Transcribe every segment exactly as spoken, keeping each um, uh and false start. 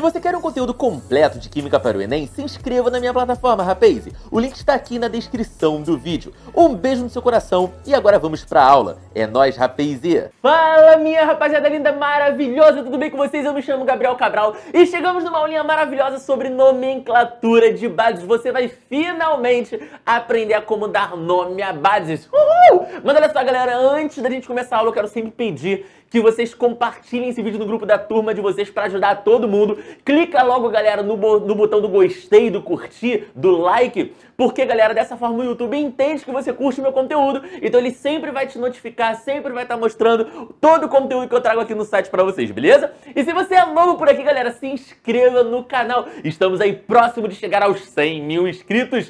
você quer um conteúdo completo de Química para o Enem, se inscreva na minha plataforma, rapaz. O link está aqui na descrição do vídeo. Um beijo no seu coração e agora vamos pra aula. É nóis, rapaz. Fala, minha rapaziada linda, maravilhosa, tudo bem com vocês? Eu me chamo Gabriel Cabral e chegamos numa aulinha maravilhosa sobre nomenclatura de bases. Você vai finalmente aprender a como dar nome a bases. Uhul! Mas olha só, galera, antes da gente começar a aula, eu quero sempre pedir que vocês compartilhem esse vídeo no grupo da turma de vocês para ajudar todo mundo. Clica logo, galera, no, no botão do gostei, do curtir, do like, porque, galera, dessa forma o YouTube entende que você curte o meu conteúdo, então ele sempre vai te notificar, sempre vai estar mostrando todo o conteúdo que eu trago aqui no site para vocês, beleza? E se você é novo por aqui, galera, se inscreva no canal. Estamos aí próximo de chegar aos cem mil inscritos.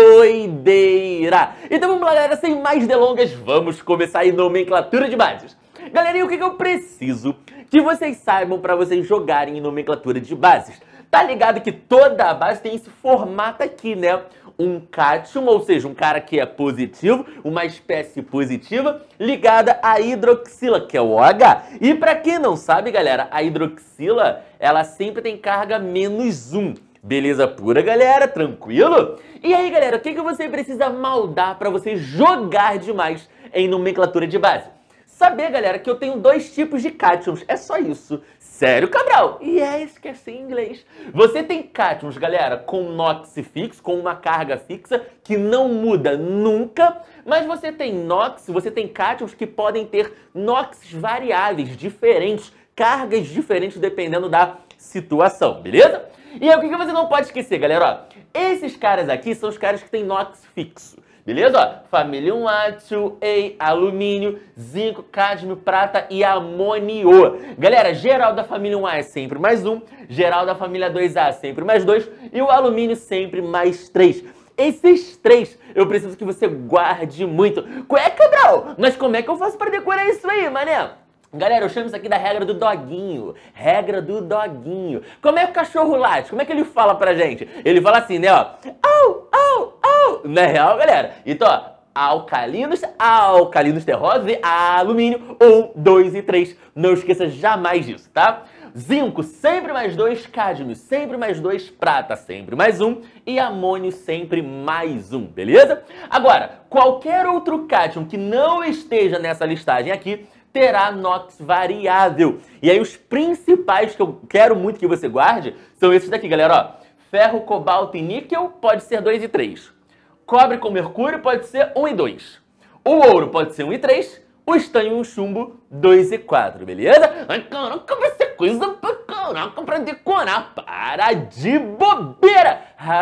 Doideira! Então vamos lá, galera, sem mais delongas, vamos começar aí nomenclatura de bases. Galerinha, o que, que eu preciso que vocês saibam para vocês jogarem em nomenclatura de bases? Tá ligado que toda a base tem esse formato aqui, né? Um cátion, ou seja, um cara que é positivo, uma espécie positiva, ligada à hidroxila, que é o OH. E para quem não sabe, galera, a hidroxila, ela sempre tem carga menos um. Beleza pura, galera? Tranquilo? E aí, galera, o que, que você precisa maldar para você jogar demais em nomenclatura de base? Saber, galera, que eu tenho dois tipos de cátions, é só isso. Sério, Cabral? Yes, que é assim em inglês. Você tem cátions, galera, com NOx fixo, com uma carga fixa, que não muda nunca, mas você tem NOx, você tem cátions que podem ter NOx variáveis, diferentes, cargas diferentes dependendo da situação, beleza? E aí, o que você não pode esquecer, galera? Ó, esses caras aqui são os caras que têm NOx fixo. Beleza? Ó, família um A, dois A, alumínio, zinco, cádmio, prata e amônio. Galera, geral da família um A é sempre mais um, geral da família dois A é sempre mais dois e o alumínio sempre mais três. Esses três eu preciso que você guarde muito. Ué, Cabral, mas como é que eu faço para decorar isso aí, mané? Galera, eu chamo isso aqui da regra do doguinho. Regra do doguinho. Como é que o cachorro late? Como é que ele fala pra gente? Ele fala assim, né, ó. Au, au, au. Não é real, galera? Então, ó. Alcalinos, alcalinos terrosos e alumínio. Um, dois e três. Não esqueça jamais disso, tá? Zinco, sempre mais dois. Cádmio, sempre mais dois. Prata, sempre mais um. E amônio, sempre mais um, beleza? Agora, qualquer outro cátion que não esteja nessa listagem aqui terá NOx variável. E aí os principais que eu quero muito que você guarde são esses daqui, galera. Ó, ferro, cobalto e níquel pode ser dois e três. Cobre com mercúrio pode ser um e dois. O ouro pode ser um e três. O estanho e o chumbo, dois e quatro, beleza? Ai, caraca, vai ser coisa pra caraca pra decorar. Para de bobeira,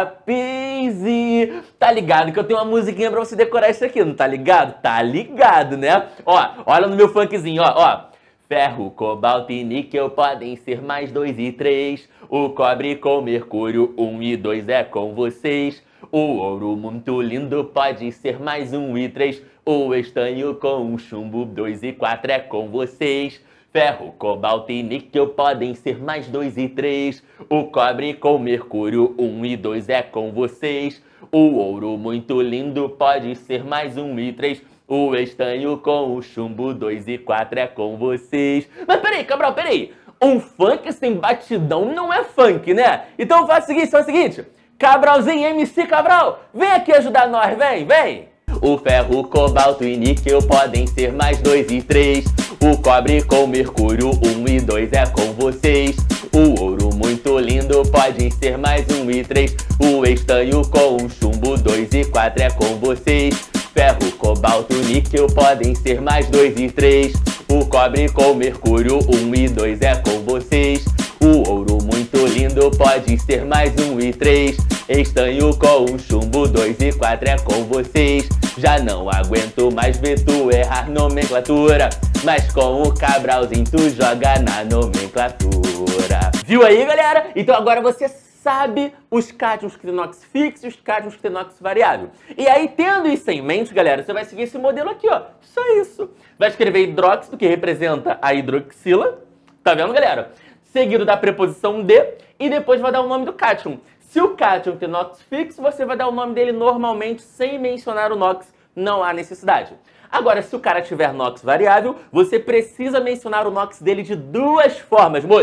rapaz. Tá ligado que eu tenho uma musiquinha pra você decorar isso aqui, não tá ligado? Tá ligado, né? Ó, olha no meu funkzinho, ó, ó. Ferro, cobalto e níquel podem ser mais dois e três. O cobre com mercúrio, um e dois é com vocês. O ouro muito lindo pode ser mais um e três. O estanho com o chumbo, dois e quatro é com vocês. Ferro, cobalto e níquel podem ser mais dois e três. O cobre com mercúrio, um e dois é com vocês. O ouro muito lindo pode ser mais um e três. O estanho com o chumbo, dois e quatro é com vocês. Mas peraí, Cabral, peraí. Um funk sem batidão não é funk, né? Então faz o seguinte, faz o seguinte. Cabralzinho, M C Cabral, vem aqui ajudar nós, vem, vem. O ferro, cobalto e níquel podem ser mais dois e três. O cobre com mercúrio, um e dois é com vocês. O ouro muito lindo pode ser mais um e três. O estanho com o chumbo, dois e quatro é com vocês. Ferro, cobalto, níquel podem ser mais dois e três. O cobre com mercúrio, um e dois é com vocês. O ouro muito lindo pode ser mais um e três. Estanho com o chumbo, dois e quatro é com vocês. Já não aguento mais ver tu errar nomenclatura, mas com o Cabralzinho tu joga na nomenclatura. Viu aí, galera? Então agora você sabe os cátions que tem NOx fixo e os cátions que tem NOx variável. E aí, tendo isso em mente, galera, você vai seguir esse modelo aqui, ó. Só isso. Vai escrever hidróxido, que representa a hidroxila. Tá vendo, galera? Seguido da preposição de e depois vai dar o nome do cátion. Se o cátion tem NOx fixo, você vai dar o nome dele normalmente sem mencionar o NOx, não há necessidade. Agora, se o cara tiver NOx variável, você precisa mencionar o NOx dele de duas formas, Moses.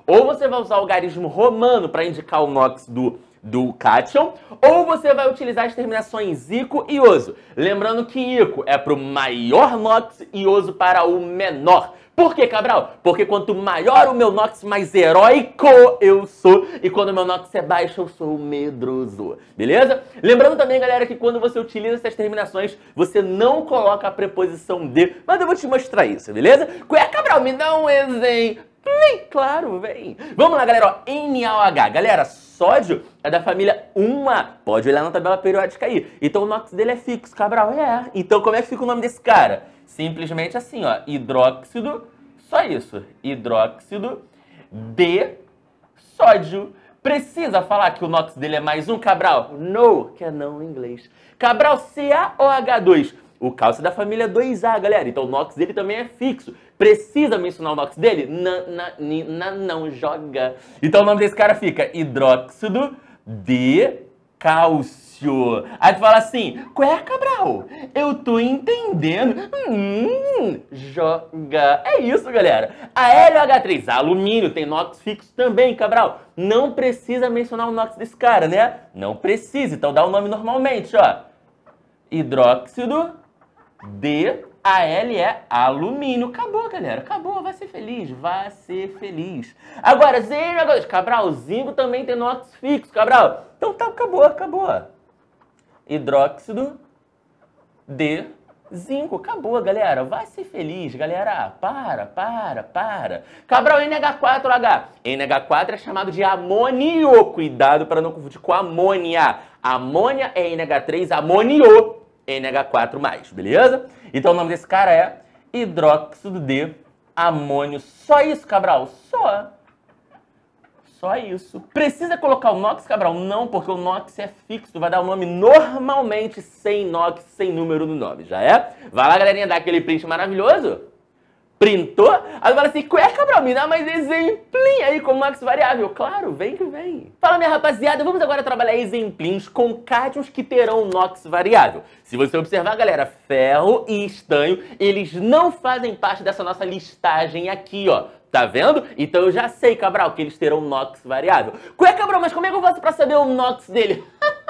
Ou você vai usar o algarismo romano para indicar o NOx do, do cátion, ou você vai utilizar as terminações ico e oso. Lembrando que ico é para o maior NOx e oso para o menor. Por que, Cabral? Porque quanto maior o meu NOx, mais heróico eu sou. E quando o meu NOx é baixo, eu sou medroso. Beleza? Lembrando também, galera, que quando você utiliza essas terminações, você não coloca a preposição de. Mas eu vou te mostrar isso, beleza? Qual é, Cabral? Me dá um exemplo. Claro, vem. Vamos lá, galera. Ó, N A O H. Galera, sódio é da família um A. Pode olhar na tabela periódica aí. Então o NOx dele é fixo, Cabral. É. Então como é que fica o nome desse cara? Simplesmente assim, ó, hidróxido, só isso, hidróxido de sódio. Precisa falar que o NOx dele é mais um, Cabral? No, que é não em inglês. Cabral, C A O H dois. O cálcio é da família dois A, galera. Então o NOx dele também é fixo. Precisa mencionar o NOx dele? Na, na, na, não, joga. Então o nome desse cara fica hidróxido de cálcio. Aí tu fala assim, qual é, Cabral? Eu tô entendendo. Hum, joga. É isso, galera. A L H três, alumínio, tem NOx fixo também, Cabral. Não precisa mencionar o NOx desse cara, né? Não precisa, então dá o nome normalmente, ó. Hidróxido de A L é alumínio. Acabou, galera. Acabou. Vai ser feliz. Vai ser feliz. Agora, zinco, Cabral, zinco também tem NOx fixo, Cabral. Então tá, acabou, acabou. Hidróxido de zinco. Acabou, galera. Vai ser feliz, galera. Para, para, para. Cabral, N H quatro H. N H quatro é chamado de amônio. Cuidado para não confundir com amônia. Amônia é N H três, amônio. N H quatro mais, beleza? Então o nome desse cara é hidróxido de amônio. Só isso, Cabral? Só. Só isso. Precisa colocar o NOx, Cabral? Não, porque o NOx é fixo. Tu vai dar o nome normalmente sem NOx, sem número no nome, já é? Vai lá, galerinha, dar aquele print maravilhoso. Printou? Aí fala assim, qual é, Cabral? Me dá mais exemplinho aí com NOx variável. Claro, vem que vem. Fala, minha rapaziada, vamos agora trabalhar exemplinhos com cátions que terão NOx variável. Se você observar, galera, ferro e estanho, eles não fazem parte dessa nossa listagem aqui, ó. Tá vendo? Então eu já sei, Cabral, que eles terão NOx variável. Qual é, Cabral? Mas como é que eu faço pra saber o NOx dele?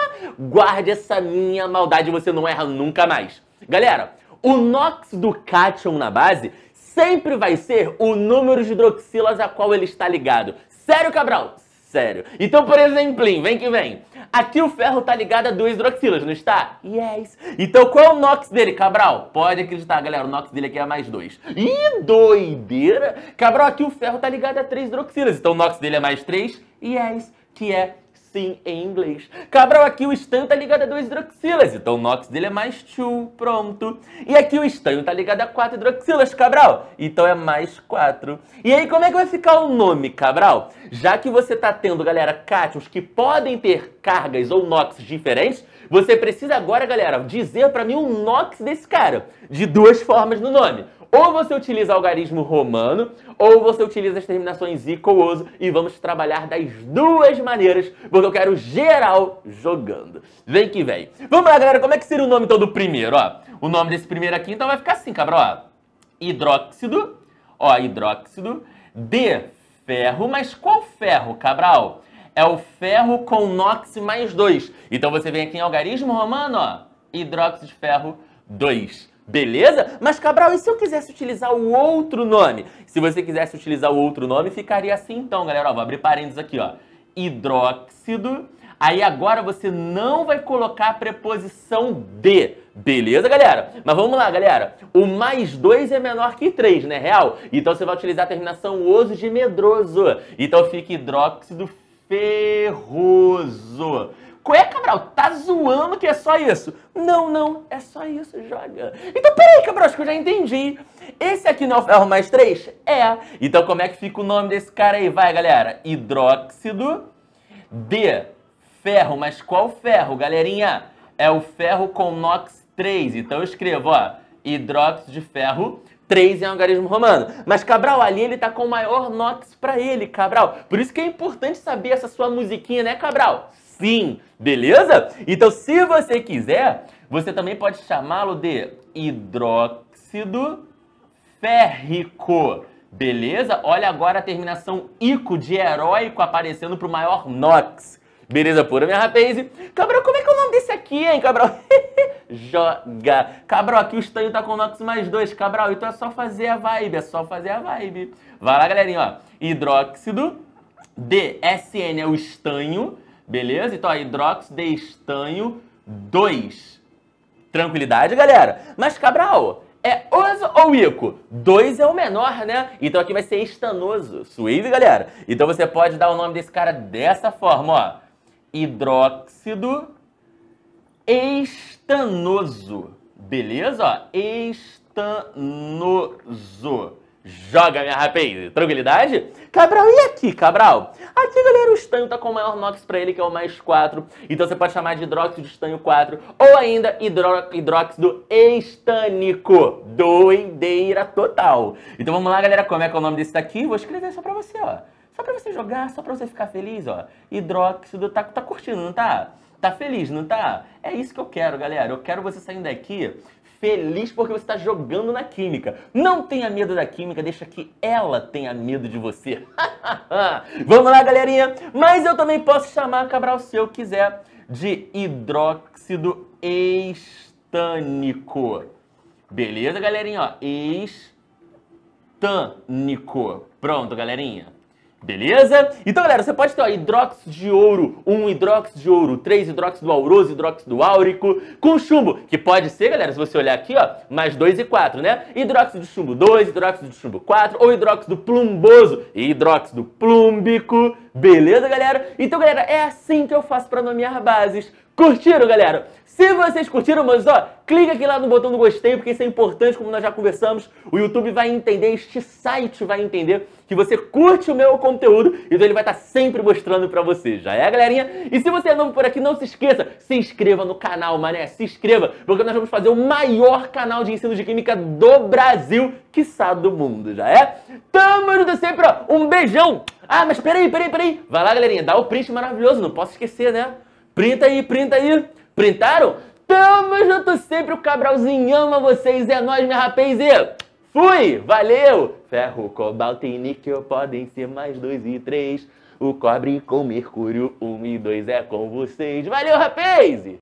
Guarde essa minha maldade, você não erra nunca mais. Galera, o NOx do cátion na base sempre vai ser o número de hidroxilas a qual ele está ligado. Sério, Cabral? Sério. Então, por exemplo, vem que vem. Aqui o ferro está ligado a duas hidroxilas, não está? Yes. Então, qual é o NOx dele, Cabral? Pode acreditar, galera, o NOx dele aqui é mais dois. Ih, doideira! Cabral, aqui o ferro está ligado a três hidroxilas. Então, o NOx dele é mais três. Yes, que é sim em inglês. Cabral, aqui o estanho tá ligado a duas hidroxilas, então o NOx dele é mais two, pronto. E aqui o estanho tá ligado a quatro hidroxilas, Cabral, então é mais quatro. E aí como é que vai ficar o nome, Cabral? Já que você tá tendo, galera, cátions que podem ter cargas ou NOx diferentes, você precisa agora, galera, dizer pra mim o NOx desse cara, de duas formas no nome. Ou você utiliza o algarismo romano, ou você utiliza as terminações ico ou oso, e vamos trabalhar das duas maneiras, porque eu quero geral jogando. Vem que vem. Vamos lá, galera, como é que seria o nome então do primeiro, ó? O nome desse primeiro aqui, então, vai ficar assim, Cabral, ó. Hidróxido, ó, hidróxido de ferro, mas qual ferro, Cabral? É o ferro com NOx mais dois. Então você vem aqui em algarismo romano, ó, hidróxido de ferro dois. Beleza? Mas, Cabral, e se eu quisesse utilizar o outro nome? Se você quisesse utilizar o outro nome, ficaria assim então, galera. Ó, vou abrir parênteses aqui, ó. Hidróxido. Aí agora você não vai colocar a preposição de. Beleza, galera? Mas vamos lá, galera. O mais dois é menor que três, né? Real? Então você vai utilizar a terminação oso de medroso. Então fica hidróxido ferroso. Qual é, Cabral? Tá zoando que é só isso? Não, não, é só isso, joga. Então, peraí, Cabral, acho que eu já entendi. Esse aqui não é o ferro mais três? É. Então, como é que fica o nome desse cara aí? Vai, galera. Hidróxido de ferro. Mas qual ferro, galerinha? É o ferro com NOx três. Então, eu escrevo, ó, hidróxido de ferro três em algarismo romano. Mas, Cabral, ali ele tá com o maior NOx pra ele, Cabral. Por isso que é importante saber essa sua musiquinha, né, Cabral? Sim, beleza? Então, se você quiser, você também pode chamá-lo de hidróxido férrico. Beleza? Olha agora a terminação ico de heróico aparecendo pro maior Nox. Beleza pura, minha rapaz? Cabral, como é que é o nome desse aqui, hein, Cabral? Joga. Cabral, aqui o estanho tá com Nox mais dois, Cabral. Então é só fazer a vibe, é só fazer a vibe. Vai lá, galerinha, ó. Hidróxido de S N é o estanho, beleza? Então, ó, hidróxido de estanho dois. Tranquilidade, galera? Mas, Cabral, é oso ou ico? dois é o menor, né? Então aqui vai ser estanoso. Suave, galera? Então você pode dar o nome desse cara dessa forma, ó. Hidróxido estanoso. Beleza? Ó, estanoso. Joga, minha rapaz. Tranquilidade? Cabral, e aqui, Cabral? Aqui, galera, o estanho tá com o maior Nox pra ele, que é o mais quatro. Então você pode chamar de hidróxido de estanho quatro. Ou ainda hidró hidróxido estânico. Doideira total. Então vamos lá, galera. Como é que é o nome desse daqui? Vou escrever só pra você, ó. Só pra você jogar, só pra você ficar feliz, ó. Hidróxido, tá, tá curtindo, não tá? Tá feliz, não tá? É isso que eu quero, galera. Eu quero você saindo daqui feliz porque você está jogando na química. Não tenha medo da química, deixa que ela tenha medo de você. Vamos lá, galerinha. Mas eu também posso chamar, Cabral, se eu quiser, de hidróxido estânico. Beleza, galerinha? Ó, estânico. Pronto, galerinha. Beleza? Então, galera, você pode ter ó, hidróxido de ouro um, hidróxido de ouro três, hidróxido auroso, hidróxido áurico, com chumbo, que pode ser, galera, se você olhar aqui, ó, mais dois e quatro, né? Hidróxido de chumbo dois, hidróxido de chumbo quatro, ou hidróxido plumboso e hidróxido plúmbico. Beleza, galera? Então, galera, é assim que eu faço para nomear bases. Curtiram, galera? Se vocês curtiram, mas ó, clica aqui lá no botão do gostei, porque isso é importante, como nós já conversamos. O YouTube vai entender, este site vai entender que você curte o meu conteúdo, então ele vai estar sempre mostrando pra você. Já é, galerinha? E se você é novo por aqui, não se esqueça, se inscreva no canal, mané, se inscreva, porque nós vamos fazer o maior canal de ensino de química do Brasil, quiçá do mundo, já é? Tamo junto sempre, ó, um beijão! Ah, mas peraí, peraí, peraí, vai lá, galerinha, dá o print maravilhoso, não posso esquecer, né? Printa aí, printa aí. Printaram? Tamo junto sempre, o Cabralzinho ama vocês, é nóis, minha rapaz, e fui, valeu! Ferro, cobalto e níquel podem ser mais dois e três, o cobre com mercúrio um e dois é com vocês, valeu, rapaz!